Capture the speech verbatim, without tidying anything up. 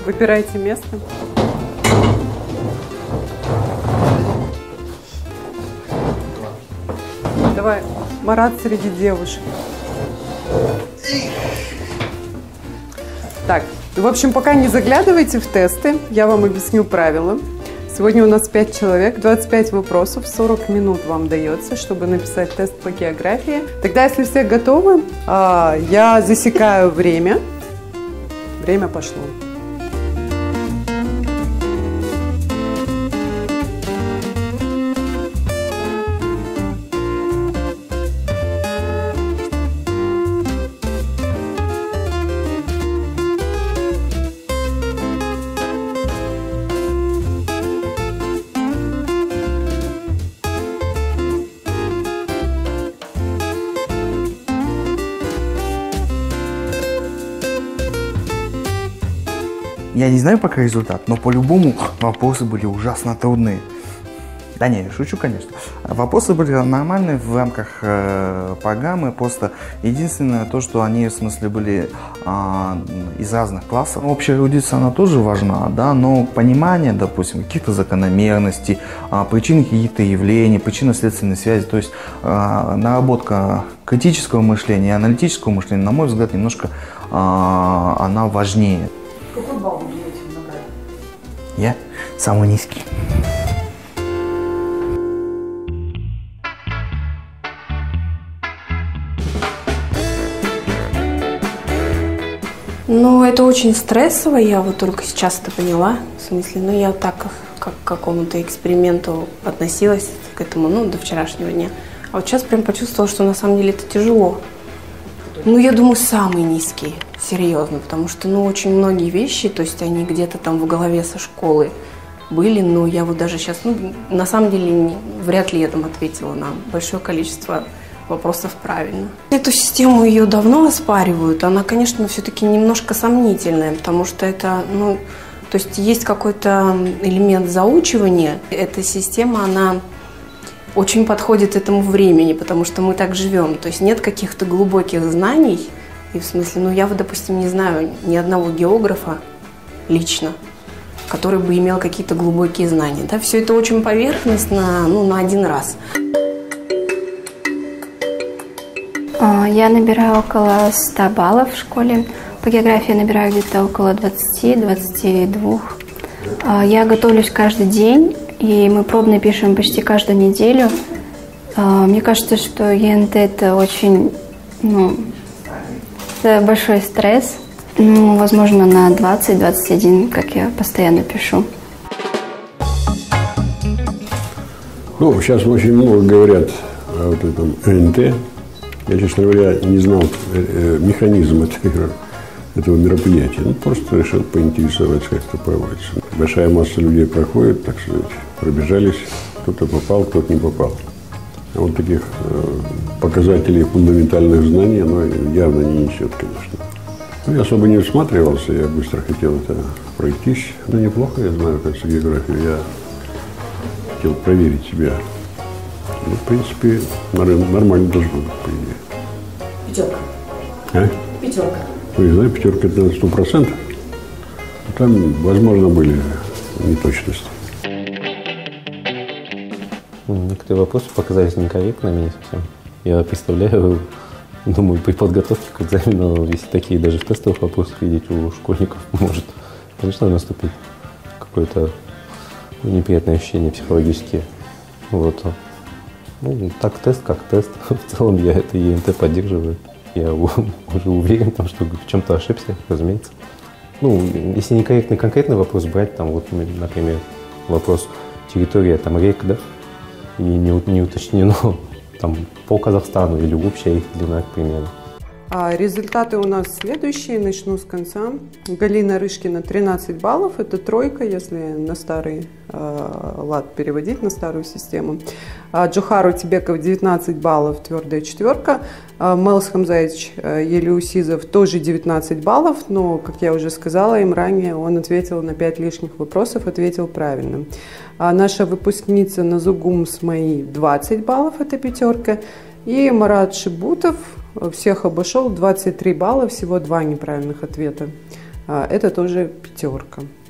Выбирайте место. Давай, Марат среди девушек. Так, в общем, пока не заглядывайте в тесты, я вам объясню правила. Сегодня у нас пять человек, двадцать пять вопросов, сорок минут вам дается, чтобы написать тест по географии. Тогда, если все готовы, я засекаю время. Время пошло. Я не знаю пока результат, но по-любому вопросы были ужасно трудные. Да не, шучу, конечно. Вопросы были нормальные в рамках э, программы, просто единственное то, что они, в смысле, были э, из разных классов. Общая эрудиция, она тоже важна, да, но понимание, допустим, каких-то закономерностей, э, причин каких-то явлений, причинно-следственной связи, то есть э, наработка критического мышления, аналитического мышления, на мой взгляд, немножко э, она важнее. Какой балл вы думаете набрать? Я самый низкий. Ну, это очень стрессово, я вот только сейчас это поняла. В смысле, ну, я так как к какому-то эксперименту относилась к этому, ну, до вчерашнего дня. А вот сейчас прям почувствовала, что на самом деле это тяжело. Ну, я думаю, самый низкий, серьезно, потому что, ну, очень многие вещи, то есть они где-то там в голове со школы были, но я вот даже сейчас, ну, на самом деле, не, вряд ли я там ответила на большое количество вопросов правильно. Эту систему ее давно оспаривают, она, конечно, все-таки немножко сомнительная, потому что это, ну, то есть есть какой-то элемент заучивания, эта система, она очень подходит этому времени, потому что мы так живем. То есть нет каких-то глубоких знаний. И в смысле, ну я вот, допустим, не знаю ни одного географа лично, который бы имел какие-то глубокие знания. Да? Все это очень поверхностно, ну, на один раз. Я набираю около ста баллов в школе. По географии набираю где-то около двадцати-двадцати двух. Я готовлюсь каждый день. И мы пробно пишем почти каждую неделю. Мне кажется, что ЕНТ это очень, ну, это большой стресс. Ну, возможно, на двадцать-двадцать один, как я постоянно пишу. Ну, сейчас очень много говорят о вот этом ЕНТ. Я, честно говоря, не знал механизм этого, этого мероприятия. Ну, просто решил поинтересоваться, как это проводится. Большая масса людей проходит, так сказать, пробежались, кто-то попал, кто-то не попал. А вот таких э, показателей фундаментальных знаний оно явно не несет, конечно. Ну, я особо не всматривался, я быстро хотел это пройтись. Ну, неплохо, я знаю, как с географией. Я хотел проверить себя. Ну, в принципе, нормально должно быть, по идее. Пятерка. А? Пятерка. Ну, не знаю, пятерка это на сто процентов. Там, возможно, были неточности. Некоторые вопросы показались некорректными не совсем. Я представляю, думаю, при подготовке к экзамену, если такие даже в тестовых вопросах видеть у школьников, может, конечно, наступить какое-то неприятное ощущение психологические. Вот. Ну, так тест, как тест. В целом я это ЕНТ поддерживаю. Я уже уверен, там, что в чем-то ошибся, разумеется. Ну, если некорректный конкретный вопрос брать, там, вот, например, вопрос территория, там, рек, да, и не, не уточнено, там, по Казахстану или общая их длина, к примеру. А результаты у нас следующие, начну с конца. Галина Рышкина тринадцать баллов, это тройка, если на старый э, лад переводить, на старую систему. А Джохару Тибеков девятнадцать баллов, твердая четверка. А Мелс Хамзаевич э, Елеусизов тоже девятнадцать баллов, но, как я уже сказала им ранее, он ответил на пять лишних вопросов, ответил правильно. А наша выпускница Назугум Смаи двадцать баллов, это пятерка. И Марат Шибутов всех обошел, двадцать три балла, всего два неправильных ответа. Это тоже пятерка.